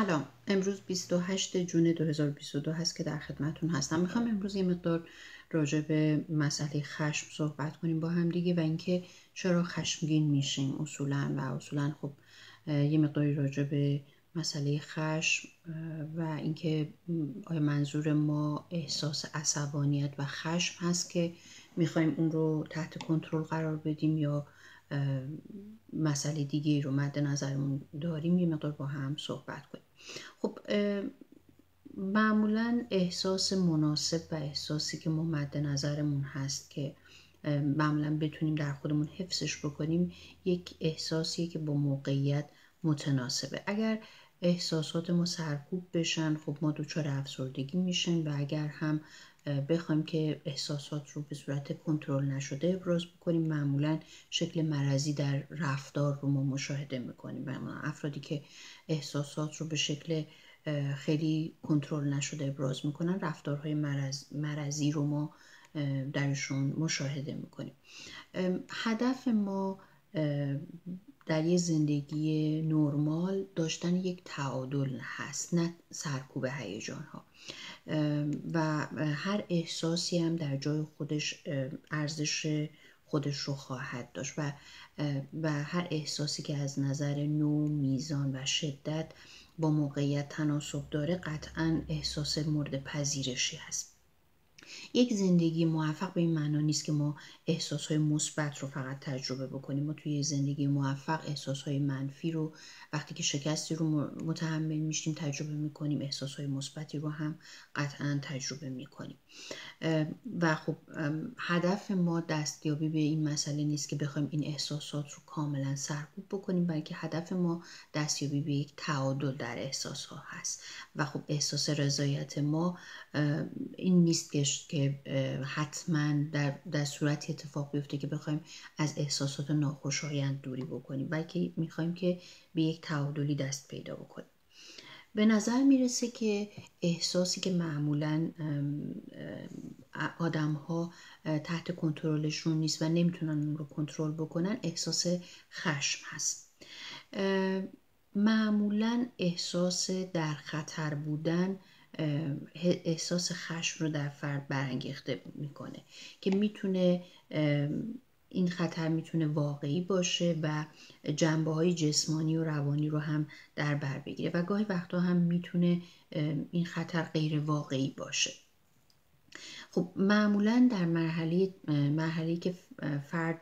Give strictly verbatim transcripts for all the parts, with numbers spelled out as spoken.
سلام، امروز بیست و هشتم ژوئن دو هزار و بیست و دو هست که در خدمتون هستم. میخوام امروز یه مقدار راجع به مسئله خشم صحبت کنیم با هم دیگه و اینکه چرا خشمگین میشیم اصولا و اصولا خب یه مقداری راجع به مسئله خشم و اینکه آیا منظور ما احساس عصبانیت و خشم هست که میخوایم اون رو تحت کنترل قرار بدیم یا مسئله دیگه رو مد نظرمون داریم، یه مقدار با هم صحبت کنیم. خب معمولا احساس مناسب و احساسی که ما مد نظرمون هست که معمولا بتونیم در خودمون حفظش بکنیم یک احساسیه که با موقعیت متناسبه. اگر احساسات ما سرکوب بشن خب ما دچار افسردگی میشیم و اگر هم بخوایم که احساسات رو به صورت کنترل نشده ابراز بکنیم معمولا شکل مرضی در رفتار رو ما مشاهده میکنیم. معمولا افرادی که احساسات رو به شکل خیلی کنترل نشده ابراز میکنن رفتارهای مرض، مرضی رو ما درشون مشاهده میکنیم. هدف ما در یه زندگی نرمال داشتن یک تعادل هست، نه سرکوب هیجان ها، و هر احساسی هم در جای خودش ارزش خودش رو خواهد داشت و و هر احساسی که از نظر نوع، میزان و شدت با موقعیت تناسب داره قطعاً احساس مورد پذیرشی هست. یک زندگی موفق به این معنا نیست که ما احساسهای مثبت رو فقط تجربه بکنیم. ما توی زندگی موفق احساسهای منفی رو وقتی که شکستی رو متحمل میشیم تجربه میکنیم، احساسهای مثبتی رو هم قطعا تجربه میکنیم. و خب هدف ما دستیابی به این مسئله نیست که بخوایم این احساسات رو کاملا سرکوب بکنیم، بلکه هدف ما دستیابی به یک تعادل در احساس ها هست. و خب احساس رضایت ما این نیست که حتما در, در صورتی اتفاق بیفته که بخوایم از احساسات ناخوشایند دوری بکنیم، بلکه میخوایم که به یک تعادلی دست پیدا بکنیم. به نظر میرسه که احساسی که معمولاً آدم ها تحت کنترلشون نیست و نمیتونن اون رو کنترل بکنن احساس خشم هست. معمولاً احساس در خطر بودن احساس خشم رو در فرد برانگیخته میکنه که میتونه این خطر میتونه واقعی باشه و جنبه های جسمانی و روانی رو هم در بر بگیره و گاهی وقتا هم میتونه این خطر غیر واقعی باشه. خب معمولا در مرحله مرحله‌ای که فرد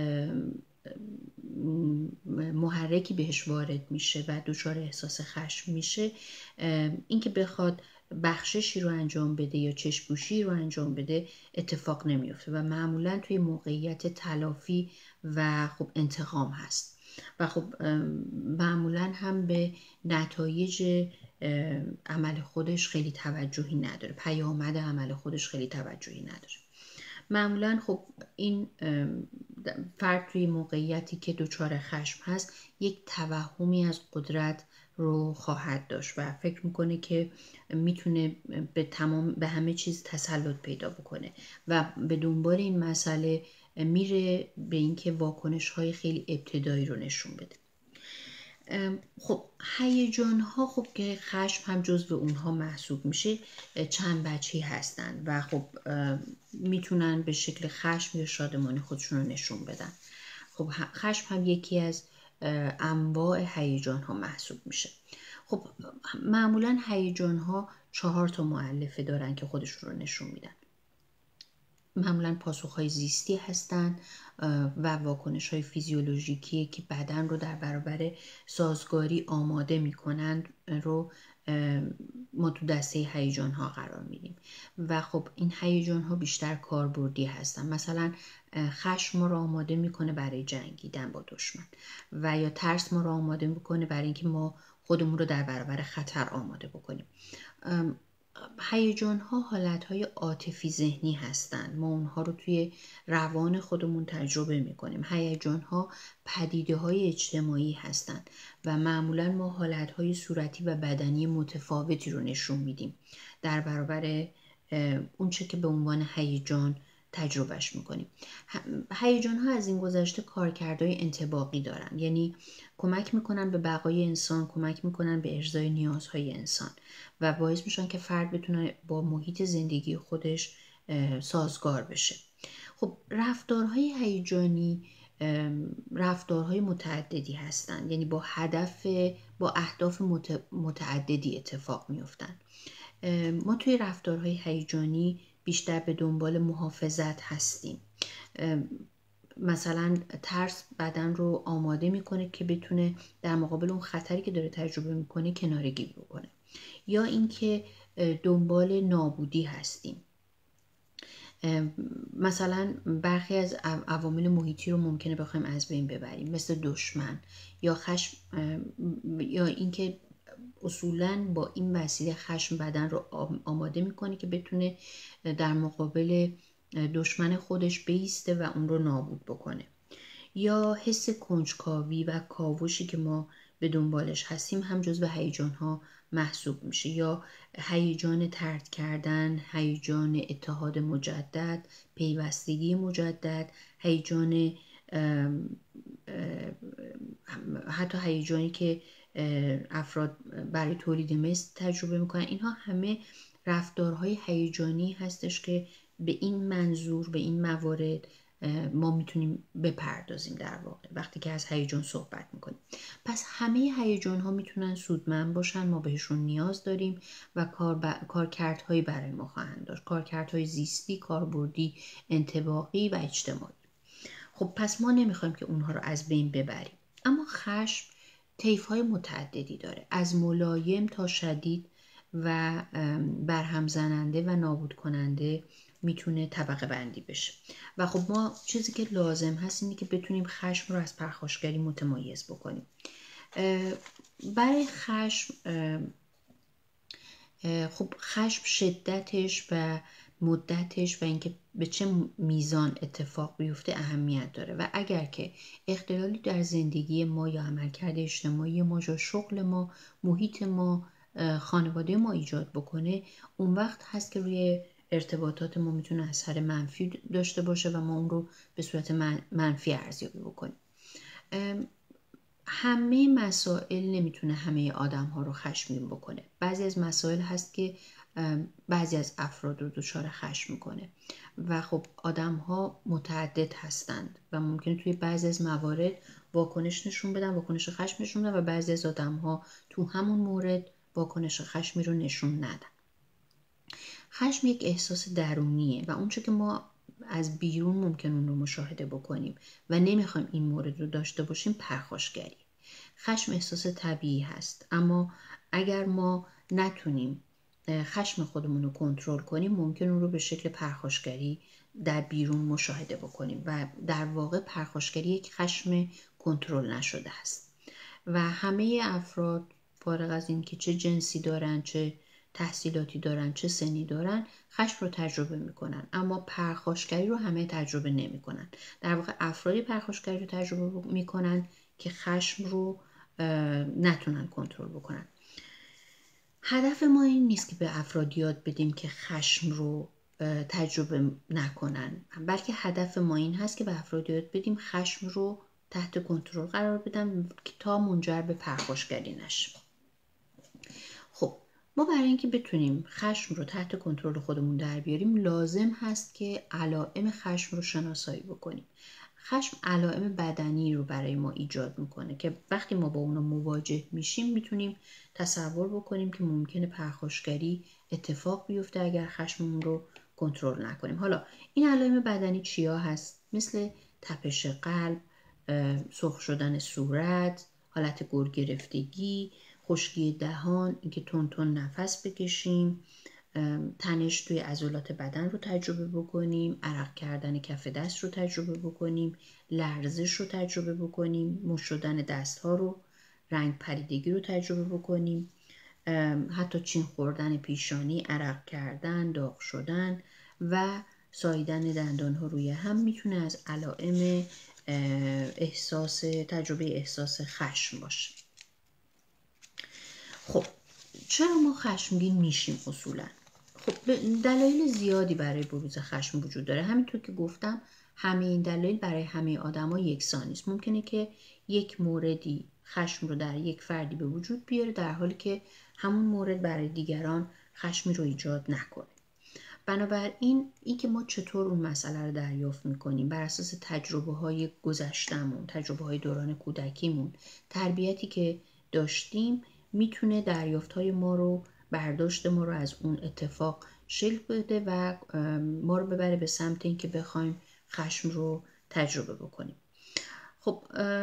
محرکی بهش وارد میشه و دچار احساس خشم میشه، اینکه بخواد بخششی رو انجام بده یا چشم‌پوشی رو انجام بده اتفاق نمیفته و معمولا توی موقعیت تلافی و خب انتقام هست و خب معمولا هم به نتایج عمل خودش خیلی توجهی نداره، پیامد عمل خودش خیلی توجهی نداره. معمولا خب این فرد توی موقعیتی که دچار خشم هست یک توهمی از قدرت رو خواهد داشت و فکر میکنه که میتونه به تمام به همه چیز تسلط پیدا بکنه و به دنبال این مسئله میره به اینکه واکنش های خیلی ابتدایی رو نشون بده. خب هیجان ها خب که خشم هم جزو اونها محسوب میشه چند وجهی هستن و خب میتونن به شکل خشم یا شادمانی خودشون رو نشون بدن. خب خشم هم یکی از انواع هیجان ها محسوب میشه. خب معمولا هیجان ها چهار تا مؤلفه دارن که خودشون رو نشون میدن. معمولا پاسخهای زیستی هستند و واکنش‌های فیزیولوژیکی که بدن رو در برابر سازگاری آماده می‌کنند رو ما تو دسته هیجان‌ها قرار میدیم و خب این هیجان‌ها بیشتر کاربردی هستن. مثلا خشم ما رو آماده می‌کنه برای جنگیدن با دشمن و یا ترس ما رو آماده می‌کنه برای اینکه ما خودمون رو در برابر خطر آماده بکنیم. هیجان ها حالت های عاطفی ذهنی هستند. ما اونها رو توی روان خودمون تجربه میکنیم. هیجان ها پدیده های اجتماعی هستند و معمولا ما حالت های صورتی و بدنی متفاوتی رو نشون میدیم در برابر اون چه که به عنوان هیجان تجربهش میکنیم. هیجان ها از این گذشته کارکردهای انطباقی دارن، یعنی کمک میکنن به بقای انسان، کمک میکنن به ارضای نیازهای انسان و باعث میشن که فرد بتونه با محیط زندگی خودش سازگار بشه. خب رفتارهای هیجانی رفتارهای متعددی هستند، یعنی با هدف با اهداف متعددی اتفاق میافتن. ما توی رفتارهای هیجانی بیشتر به دنبال محافظت هستیم. مثلا ترس بدن رو آماده میکنه که بتونه در مقابل اون خطری که داره تجربه میکنه کناره‌گیری بکنه، یا اینکه دنبال نابودی هستیم. مثلا برخی از عوامل محیطی رو ممکنه بخوایم از بین ببریم، مثل دشمن یا خشم، یا اینکه اصولاً با این وسیله خشم بدن رو آماده میکنه که بتونه در مقابل دشمن خودش بایسته و اون رو نابود بکنه. یا حس کنجکاوی و کاوشی که ما به دنبالش هستیم هم جزو هیجان‌ها محسوب میشه، یا هیجان طرد کردن، هیجان اتحاد مجدد، پیوستگی مجدد، هیجان حتی هیجانی که افراد برای تولید مثل تجربه میکنن. اینها همه رفتارهای هیجانی هستش که به این منظور، به این موارد ما میتونیم بپردازیم در واقع وقتی که از هیجان صحبت میکنیم. پس همه هیجان ها میتونن سودمند باشن، ما بهشون نیاز داریم و کار ب... کارکردهایی برای ما خواهند داشت، کارکردهای زیستی، کاربردی، انطباقی و اجتماعی. خب پس ما نمیخوایم که اونها رو از بین ببریم. اما خشم طیف‌های متعددی داره، از ملایم تا شدید و برهم زننده و نابود کننده میتونه طبقه بندی بشه. و خب ما چیزی که لازم هست اینه که بتونیم خشم رو از پرخاشگری متمایز بکنیم. برای خشم خب خشم شدتش و مدتش و اینکه به چه میزان اتفاق بیفته اهمیت داره و اگر که اختلالی در زندگی ما یا عملکرد اجتماعی ما یا شغل ما، محیط ما، خانواده ما ایجاد بکنه، اون وقت هست که روی ارتباطات ما میتونه اثر منفی داشته باشه و ما اون رو به صورت منفی ارزیابی بکنیم. همه مسائل نمیتونه همه آدم ها رو خشمگین بکنه. بعضی از مسائل هست که بعضی از افراد رو دچار خشم میکنه و خب آدم ها متعدد هستند و ممکنه توی بعضی از موارد واکنش نشون بدن، واکنش خشم نشون بدن و بعضی از آدم ها تو همون مورد واکنش خشمی رو نشون ندن. خشم یک احساس درونیه و اونچه که ما از بیرون ممکن اون رو مشاهده بکنیم و نمیخوایم این مورد رو داشته باشیم پرخاشگری. خشم احساس طبیعی هست، اما اگر ما نتونیم خشم خودمون رو کنترل کنیم ممکن اون رو به شکل پرخاشگری در بیرون مشاهده بکنیم و در واقع پرخاشگری یک خشم کنترل نشده است و همه افراد فارغ از این که چه جنسی دارن، چه تحصیلاتی دارن، چه سنی دارن، خشم رو تجربه میکنن، اما پرخاشگری رو همه تجربه نمیکنن. در واقع افرادی پرخاشگری رو تجربه میکنن که خشم رو نتونن کنترل بکنن. هدف ما این نیست که به افراد یاد بدیم که خشم رو تجربه نکنن، بلکه هدف ما این هست که به افراد یاد بدیم خشم رو تحت کنترل قرار بدن تا منجر به پرخاشگری نشه. خب ما برای اینکه بتونیم خشم رو تحت کنترل خودمون در بیاریم لازم هست که علائم خشم رو شناسایی بکنیم. خشم علائم بدنی رو برای ما ایجاد میکنه که وقتی ما با اونو مواجه میشیم میتونیم تصور بکنیم که ممکنه پرخاشگری اتفاق بیفته اگر خشممون رو کنترل نکنیم. حالا این علائم بدنی چیا هست؟ مثل تپش قلب، سرخ شدن صورت، حالت گرگرفتگی، خشکی دهان، اینکه تون تون نفس بکشیم، تنش توی عضلات بدن رو تجربه بکنیم، عرق کردن کف دست رو تجربه بکنیم، لرزش رو تجربه بکنیم، مش شدن دست ها رو، رنگ پریدگی رو تجربه بکنیم، حتی چین خوردن پیشانی، عرق کردن، داغ شدن و ساییدن دندان ها روی هم میتونه از علائم احساس تجربه احساس خشم باشه. خب چرا ما خشمگین میشیم اصولا؟ خب دلایل زیادی برای بروز خشم وجود داره. همینطور که گفتم همه این دلایل برای همه آدما یکسان نیست. ممکنه که یک موردی خشم رو در یک فردی به وجود بیاره در حالی که همون مورد برای دیگران خشمی رو ایجاد نکنه. بنابراین این که ما چطور اون مسئله رو دریافت میکنیم بر اساس تجربه های گذشتمون، تجربه های دوران کودکیمون، تربیتی که داشتیم میتونه دریافت های ما رو، برداشت ما رو از اون اتفاق شکل بده و ما رو ببره به سمت این که بخوایم خشم رو تجربه بکنیم. خب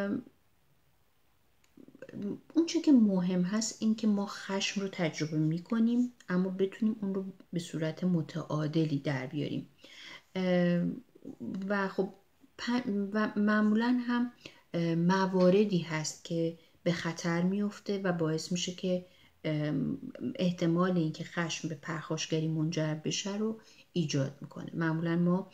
اون چه که مهم هست این که ما خشم رو تجربه میکنیم اما بتونیم اون رو به صورت متعادلی در بیاریم و خب و معمولا هم مواردی هست که به خطر میفته و باعث میشه که احتمال این که خشم به پرخاشگری منجر بشه رو ایجاد میکنه. معمولا ما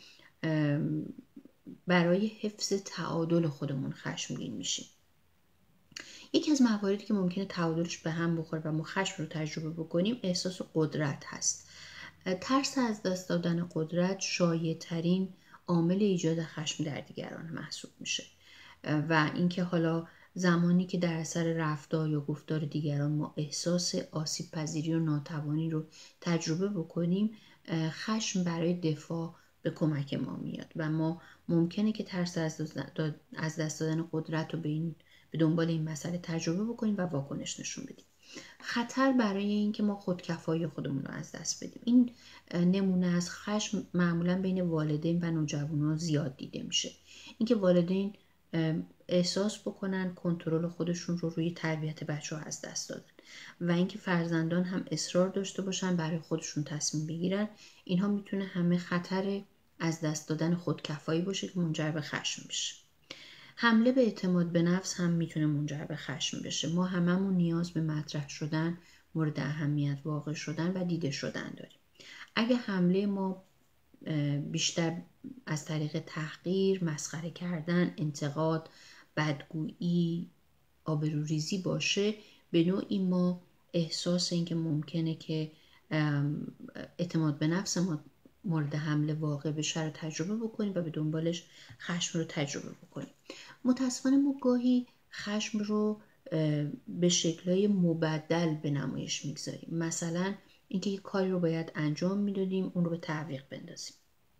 برای حفظ تعادل خودمون خشمگین میشیم. یکی از مواردی که ممکنه تعادلش به هم بخوره و ما خشم رو تجربه بکنیم احساس قدرت هست. ترس از دست دادن قدرت شایع ترین عامل ایجاد خشم در دیگران محسوب میشه و اینکه حالا زمانی که در اثر رفتار یا گفتار دیگران ما احساس آسیب پذیری و ناتوانی رو تجربه بکنیم، خشم برای دفاع به کمک ما میاد و ما ممکنه که ترس از دست دادن قدرت رو به این به دنبال این مسئله تجربه بکنیم و واکنش نشون بدیم. خطر برای این که ما خودکفایی خودمون رو از دست بدیم. این نمونه از خشم معمولا بین والدین و نوجوانان زیاد دیده میشه. اینکه والدین احساس بکنن کنترل خودشون رو روی تربیت بچه‌ها از دست دادن و اینکه فرزندان هم اصرار داشته باشن برای خودشون تصمیم بگیرن، اینها میتونه همه خطر از دست دادن خودکفایی باشه که منجر به خشم بشه. حمله به اعتماد به نفس هم میتونه منجر به خشم بشه. ما هممون نیاز به مطرح شدن، مورد اهمیت واقع شدن و دیده شدن داریم. اگه حمله ما بیشتر از طریق تحقیر، مسخره کردن، انتقاد، بدگویی، آبروریزی باشه، به نوعی ما احساس این که ممکنه که اعتماد به نفس ما مورد حمله واقع بشه رو تجربه بکنیم و به دنبالش خشم رو تجربه بکنیم. متاسفانه ما گاهی خشم رو به شکل‌های مبدل به نمایش میگذاریم. مثلا اینکه یک کاری رو باید انجام میدادیم اون رو به تعویق بندازیم،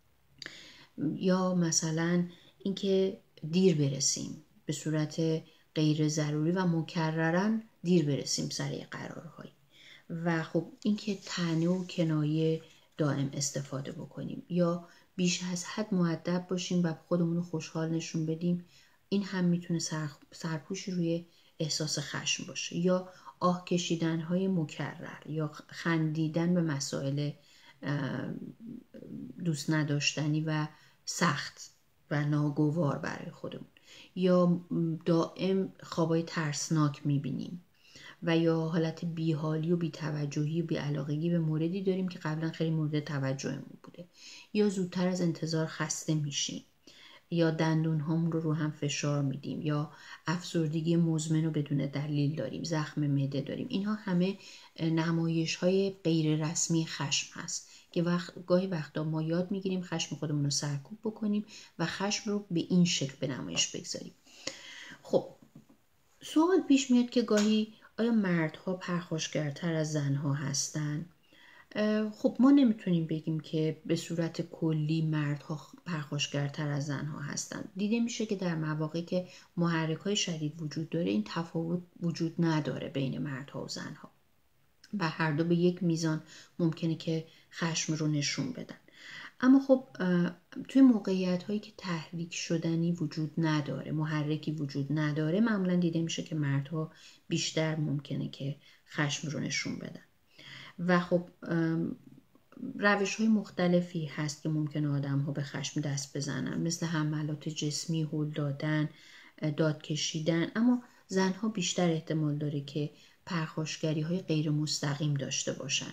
یا مثلا اینکه دیر برسیم، به صورت غیر ضروری و مکررن دیر برسیم سر یک قرارهایی، و خب اینکه طعنه و کنایه دائم استفاده بکنیم یا بیش از حد مؤدب باشیم و خودمون رو خوشحال نشون بدیم. این هم میتونه سرپوشی روی احساس خشم باشه، یا آه کشیدن های مکرر یا خندیدن به مسائل دوست نداشتنی و سخت و ناگوار برای خودمون، یا دائم خوابای ترسناک میبینیم و یا حالت بیحالی و بی‌توجهی و بی‌علاقگی به موردی داریم که قبلا خیلی مورد توجهمون بوده، یا زودتر از انتظار خسته میشیم، یا دندون هامون رو رو هم فشار میدیم، یا افسردگی مزمن رو بدون دلیل داریم، زخم معده داریم. اینها همه نمایش های غیر رسمی خشم هست که وقت گاهی وقتا ما یاد میگیریم خشم خودمون رو سرکوب بکنیم و خشم رو به این شکل به نمایش بگذاریم. خب سوال پیش میاد که گاهی آیا مردها پرخاشگرتر از زنها هستن؟ خب ما نمیتونیم بگیم که به صورت کلی مردها پرخاشگرتر از زنها هستن. دیده میشه که در مواقعی که محرک‌های شدید وجود داره این تفاوت وجود نداره بین مردها و زنها و هر دو به یک میزان ممکنه که خشم رو نشون بدن. اما خب توی موقعیت هایی که تحریک شدنی وجود نداره، محرکی وجود نداره، معمولا دیده میشه که مردها بیشتر ممکنه که خشم رو نشون بدن و خب روش های مختلفی هست که ممکنه آدم ها به خشم دست بزنن، مثل حملات جسمی، هل دادن، داد کشیدن. اما زنها بیشتر احتمال داره که پرخاشگری های غیر مستقیم داشته باشن،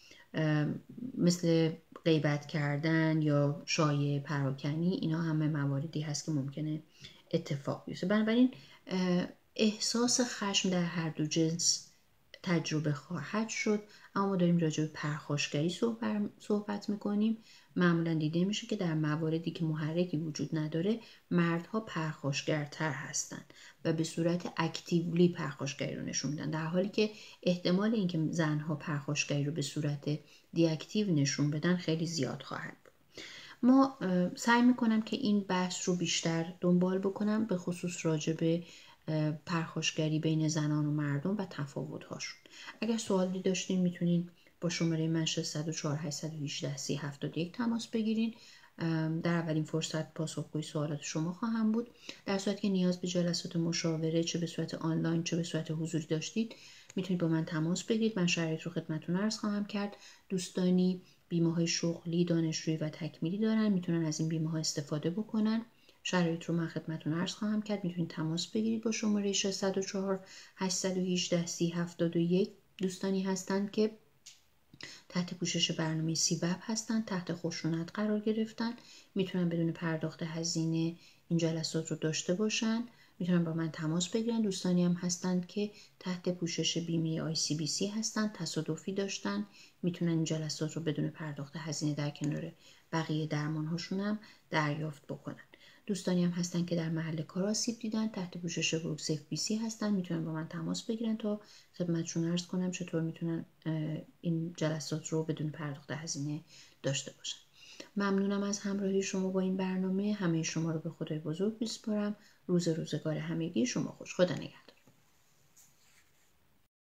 مثل غیبت کردن یا شایعه پراکنی. اینا همه مواردی هست که ممکنه اتفاق بیفته. بنابراین احساس خشم در هر دو جنس تجربه خواهد شد. اما ما داریم راجع به پرخاشگری صحبت, صحبت میکنیم. معمولا دیده میشه که در مواردی که محرکی وجود نداره مردها پرخاشگرتر هستند و به صورت اکتیولی پرخاشگری رو نشون میدن، در حالی که احتمال اینکه زنها پرخاشگری رو به صورت دی اکتیو نشون بدن خیلی زیاد خواهد بود. ما سعی میکنم که این بحث رو بیشتر دنبال بکنم، به خصوص راجع به پرخاشگری بین زنان و مردم و تفاوت‌هاشون. اگر سوالی داشتین میتونین با شماره من شش صفر چهار هشت یک هشت سه هفت یک تماس بگیرین. در اولین فرصت پاسخگوی سوالات شما خواهم بود. در صورتی که نیاز به جلسات مشاوره چه به صورت آنلاین چه به صورت حضوری داشتید میتونید با من تماس بگیرید. من شرایط رو خدمتتون عرض خواهم کرد. دوستانی بیمه‌های شغلی، دانشجویی و تکمیلی دارن، میتونن از این بیمه‌ها استفاده بکنن. شرایط رو من خدمتتون عرض خواهم کرد. میتونید تماس بگیرید با شماره شش صفر چهار هشت یک هشت سه هفت یک. دوستانی هستند که تحت پوشش برنامه سیوب هستند، تحت خشونت قرار گرفتن، میتونن بدون پرداخت هزینه این جلسات رو داشته باشن، میتونن با من تماس بگیرن. دوستانی هم هستند که تحت پوشش بیمه آی سی بی سی هستند، تصادفی داشتن، میتونن این جلسات رو بدون پرداخت هزینه در کنار بقیه درمان‌هاشون هم دریافت بکنن. دوستانی هم هستن که در محل کار آسیب دیدن، تحت پوشش بروکس اف بی سی هستن، میتونن با من تماس بگیرن تا خدمتشون عرض کنم چطور میتونن این جلسات رو بدون پرداخت هزینه داشته باشن. ممنونم از همراهی شما با این برنامه. همه شما رو به خدای بزرگ میسپارم. روز روزگار همگی شما خوش. خدا نگهدار.